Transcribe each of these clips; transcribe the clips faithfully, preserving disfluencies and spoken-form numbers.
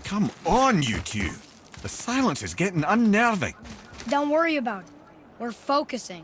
Come on, you two. The silence is getting unnerving. Don't worry about it. We're focusing.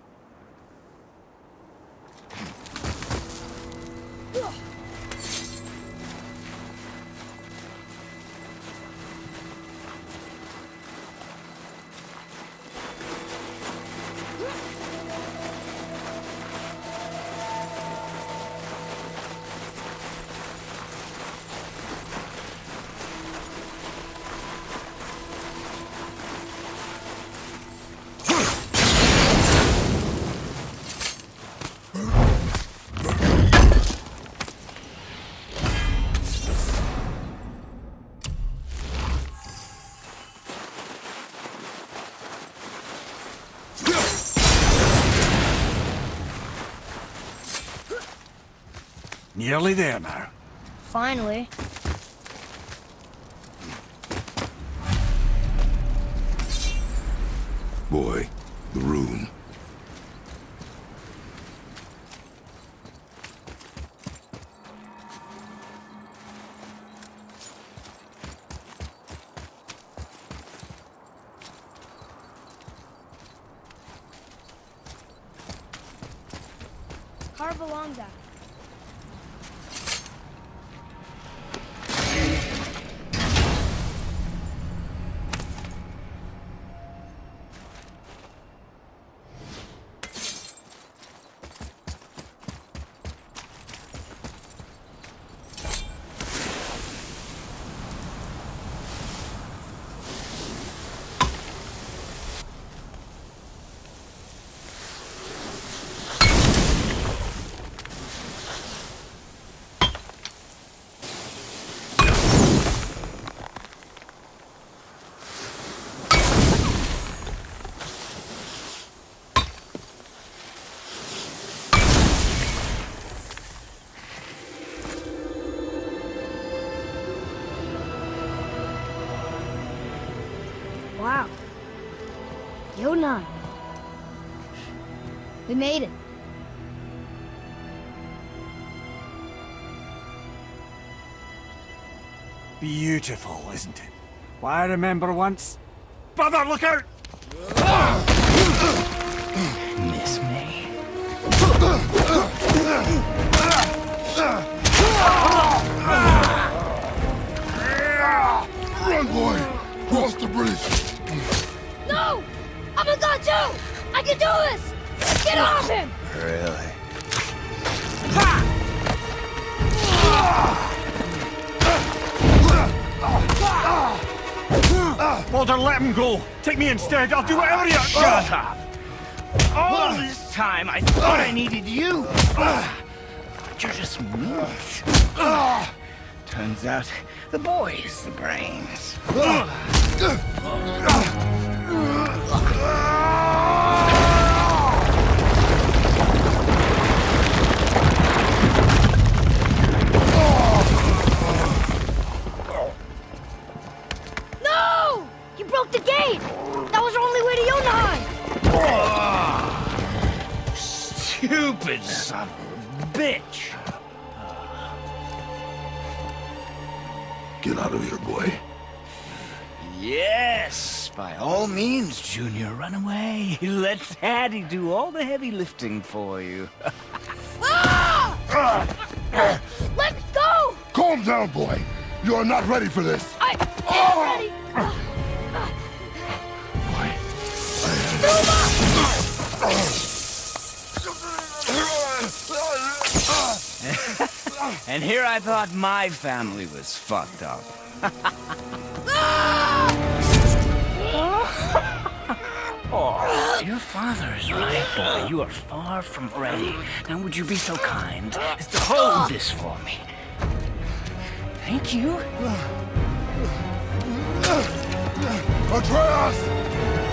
Nearly there now. Finally. Boy, the room. Carve along that. Wow. Jotunheim. We made it. Beautiful, isn't it? Why, I remember once... Brother, look out! Miss me? Run, boy! Cross the bridge! No! I'm a god too! I can do this! Get off him! Really? Baldur, let him go! Take me instead, I'll do whatever you... Shut up! All this time I thought I needed you! But you're just meat. Turns out the boy's the brains. No! You broke the gate! That was our only way to Jotunheim! Oh, stupid son of a bitch! Get out of here, boy. Yes, by all means, Junior, run away. Let Daddy do all the heavy lifting for you. Ah! Let go! Calm down, boy. You are not ready for this. I am ready! And here I thought my family was fucked up. Oh, your father is right, boy. You are far from ready. Now would you be so kind as to hold this for me? Thank you. Atreus!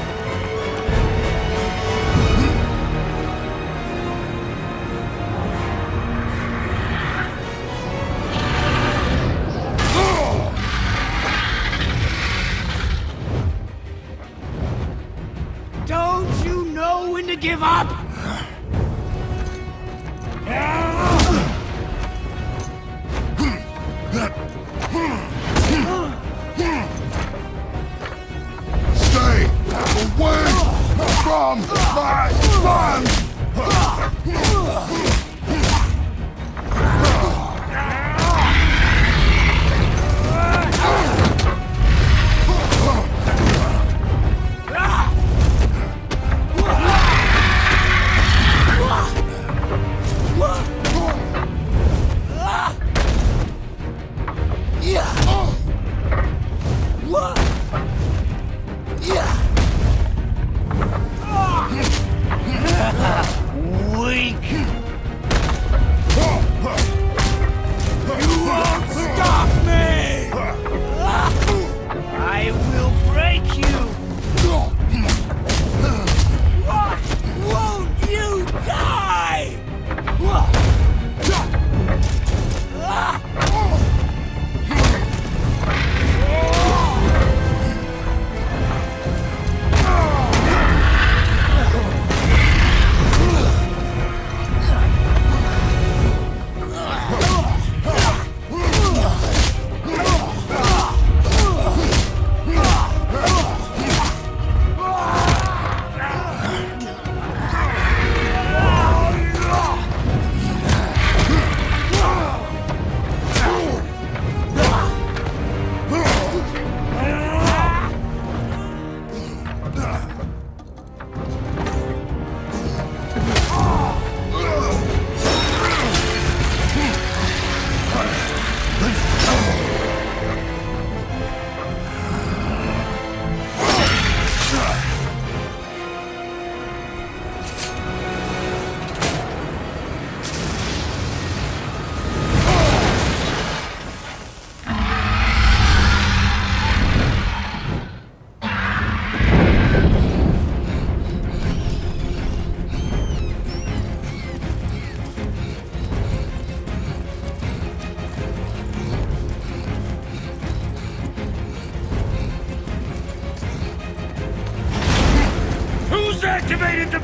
Don't you know when to give up?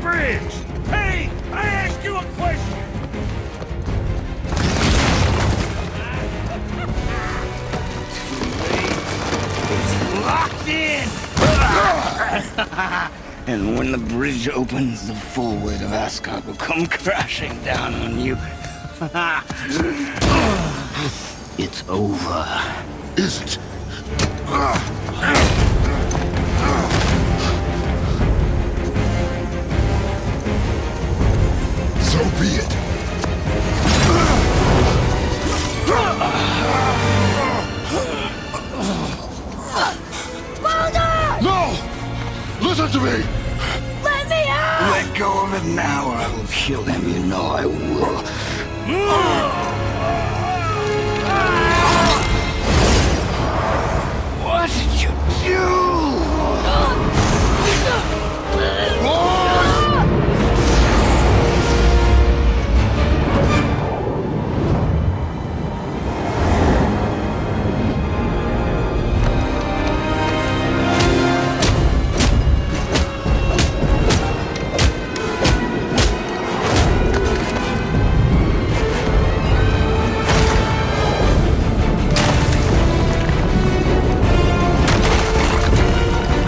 bridge! Hey, I asked you a question! It's locked in! And when the bridge opens, the full weight of Asgard will come crashing down on you. It's over. Is it? So be it. Baldur! No! Listen to me! Let me out! Let go of it now or I will kill him. You know I will. What did you do?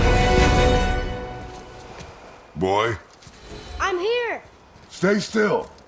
Boy, I'm here. stay still.